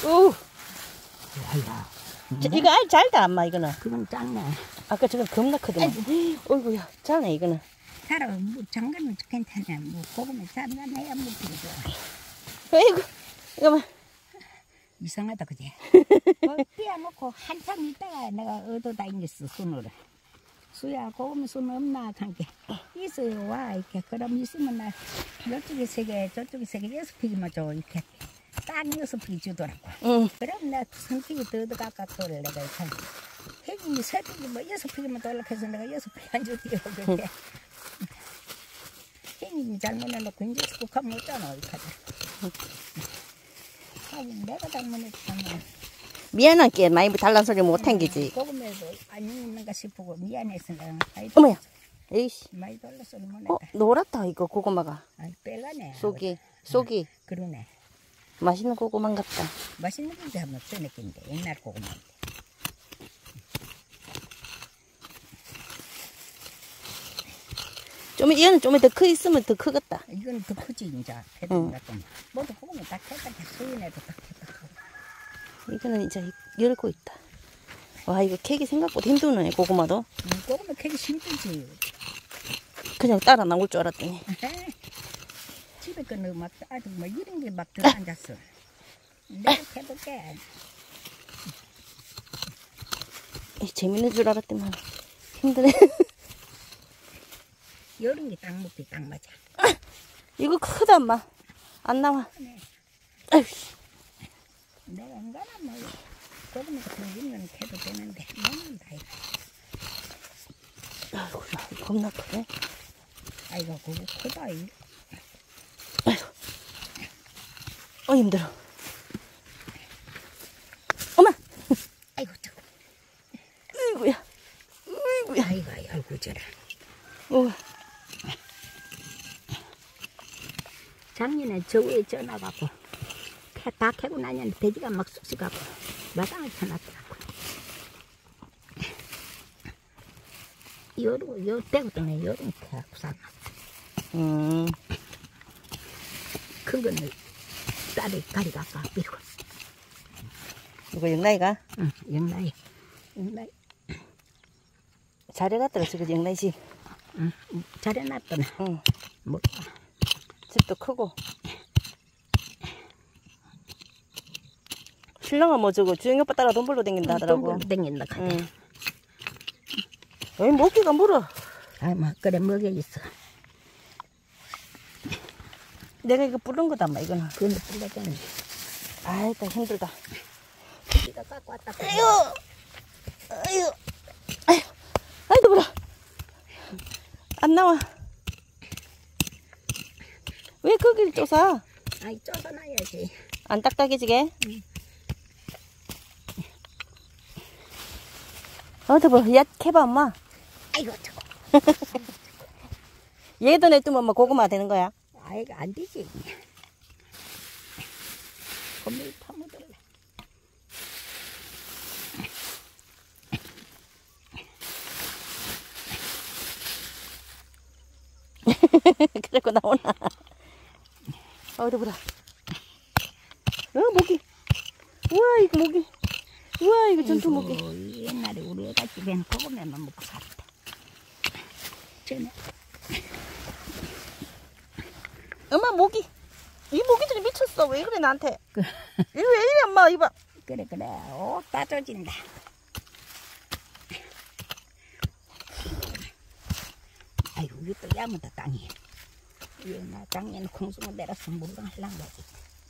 오. 야야. 이거 알 잘다 엄마 이거는. 그건 작네. 아까 저건 겁나 크더만. 어이구야 잘네 이거는. 살아 뭐 장갑은 괜찮아. 뭐 고구마 장갑해야 뭐 그러죠. 아이고 이거만. 이상하다 그지? 떼어놓고 한참 있다가 내가 얻어다 잉겼어 손으로. 수야 고구마 손 없나 한게 있어요. 와 이렇게 그럼 있으면 나 이쪽에 3개 저쪽에 3개 6피기만 줘 이렇게 딱 6피기 주더라고. 그럼 내가 선피기 더 얻어갖고 내가 이렇게 혜진이 3피기 뭐 6피기만 더 올라가서 내가 6피기 안 주디요 그렇게. 혜진이 잘못해놓고 이제 국화 못잖아 이렇게. 내가 잘못했잖아. 미안한 게 많이 달란 소리 못 한기지. 고구마도 안 있는가 싶고 미안해서 내가. 어머야. 에이씨. 많이 돌려서 못했다. 노랗다 이거 고구마가. 아이 빨라네. 속이. 그러네. 맛있는 고구마 같다. 맛있는 건데 한번 써냈긴데 옛날 고구마인데. 얘는 좀 더 크 있으면 더 크겠다. 이건 더 크지 이제. 패딩 같은. 모두 고구마 딱 했다. 수인에도 딱 했다. 이거는 이제 열고 있다. 와 이거 캐기 생각보다 힘드네 고구마도. 고구마 캐기 힘들지. 그냥 따라 나올 줄 알았더니. 집에 거는 막 아주 뭐 이런 게 막 들어앉았어. 내가 해볼게. 재밌는 줄 알았더만 힘드네. 이런 게 딱 먹기 딱 맞아. 이거 크다 엄마. 안 나와. 네. 아휴. 내가 안 가나 뭐 고구마 같은 거 있는 캐도 되는데 너는 다 이거. 아이고야 겁나 크네. 아이고 그거 크다 이. 아이고. 힘들어. 엄마. 아이고 뜨거. 아이고야. 아이고야. 아이고 저라. 작년에 저 위에 쪄놔갖고 다 캐고 나니까 돼지가 막 쑥쑥갖고 마당을 쳐놨더라고. 요 때부터는 여름 캐갖고 살았어. 큰 거는 딸이 가리갖고 밀고. 이거 영라이가? 응, 영라이. 잘해놨더라 그지 영라이지? 응, 잘해놨더네. 응. 뭐. 집도 크고. 신랑은 뭐 저거 주영이 오빠 따라 돈 벌러 댕긴다 하더라고. 돈 벌러 댕긴다 카대. 응. 왜 먹기가 물어? 아이 뭐 그래 먹여 있어. 내가 이거 부른 거다 마 이거는. 그건 불렀잖아. 아이다 힘들다. 네가 갖고 왔다. 아이고 물어. 안 나와. 왜 거길 쪼사? 아이 쪼서놔야지. 안 딱딱해지게? 응. 어디 봐, 야 캐봐 엄마. 아이고 저거. 얘도 내두면 엄마 고구마 되는 거야? 아이가 안 되지. 건물 파묻을래. 그래고 나오나. 어디 보라. 모기. 우와 이거 모기. 우와 이거 전투 모기. 옛날에 우리 애가 집에는 고구마만 먹고 살았다. 전에. 엄마 모기. 이 모기들이 미쳤어. 왜 그래 나한테. 이거 왜 이래 엄마 이봐. 그래 오 빠져진다. 아이고 이거 또 야무다 땅이. 나 작년에 콩수모 내려서 물건 하려는 거지.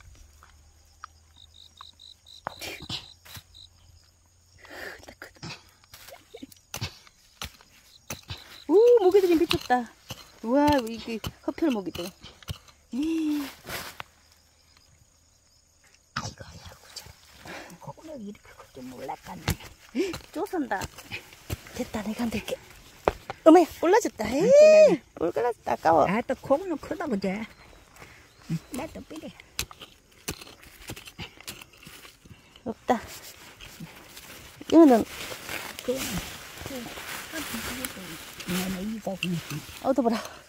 오 모기들이 미쳤다. 우와 이게 흡혈 모기들. 아이고 저 고구마 이렇게 클 줄 몰랐겠네. 쪼선다. 됐다 내가 안될게. 어머야 올라졌다. 올라졌다 아까워. 아 또 고구마 크다 그지? 나 또 삐래. 없다. 이거는 그거는 이거 어디 보라.